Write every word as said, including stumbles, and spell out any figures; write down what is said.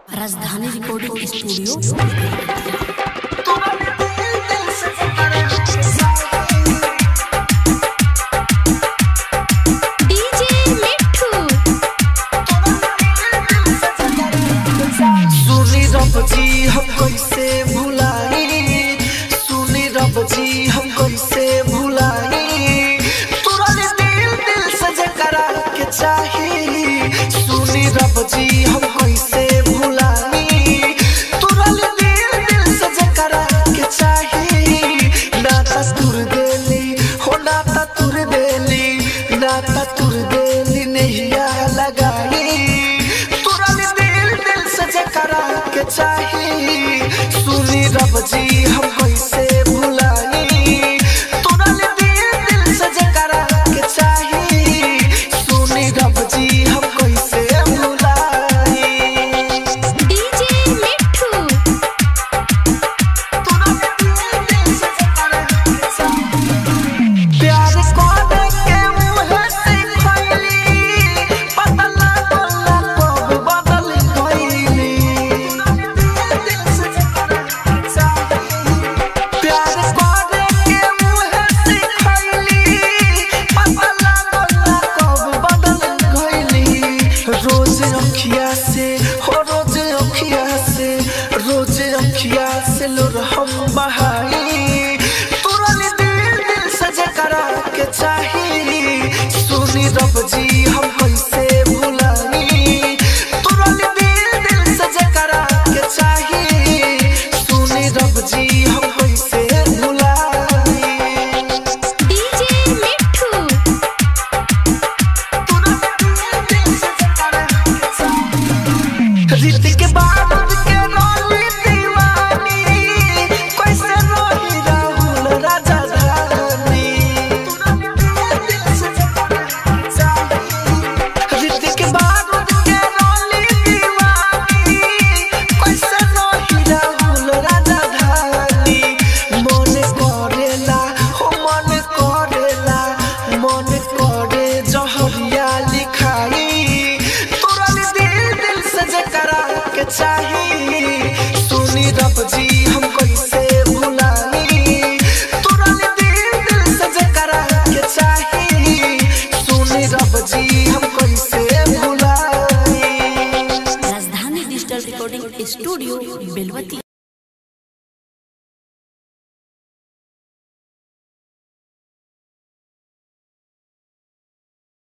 राजधानी recording studio. जी हम कैसे भुलाई, सुनी रब जी हम कैसे भुलाई, तोरा दिल दिल से जकरा के चाही। सुनी रब जी हम कैसे भुलाई, तोरा दिल दिल से जकरा के चाही। नाता तुर देली हो नाता तुर देली, नाता तुर देली नैया लगाई, तोरा दिल दिल से जकरा के चाही। सुनी रब जी हम कैसे भुलाई, तोरा दिल दिल से जकरा के चाही। सुनी रब जी हम कैसे भुलाई। डीजे मिठू तोरा दिल दिल से जकरा के चाही। प्यार कोने के मुँह से खैली, पता लागला कब बदल गइली। रोज अखिया से हो रोज अखिया से रोज अखिया से लोर हम बहाई, तोरा दिल दिल से जकरा के चाही। सुनी रब जी हम कैसे भुलाई, तोरा दिल दिल से जकरा के चाही। सुनी रब जी हम कैसे भुलाई। डीजे मिठू रीत के बारूद के रोली दीवानी, कैसे रोही राहुल राजा धानी। रीत के बारूद के रोली दीवानी, कैसे रोही राहुल राजा धानी। मन करेला हो मन करेला, मन करे जहरिया लिखाई, तोरा दिल दिल से जकरा के चाही। सुनी रब जी हम कैसे भुलाई, तोरा दिल दिल से जकरा के चाही। सुनी रब जी हम कैसे भुलाई। राजधानी डिजिटल रिकॉर्डिंग स्टूडियो बेलवती।